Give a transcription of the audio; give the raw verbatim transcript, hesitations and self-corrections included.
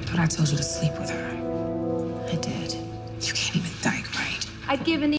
But I told you to sleep with her. I did. You can't even Dyke, right? I'd given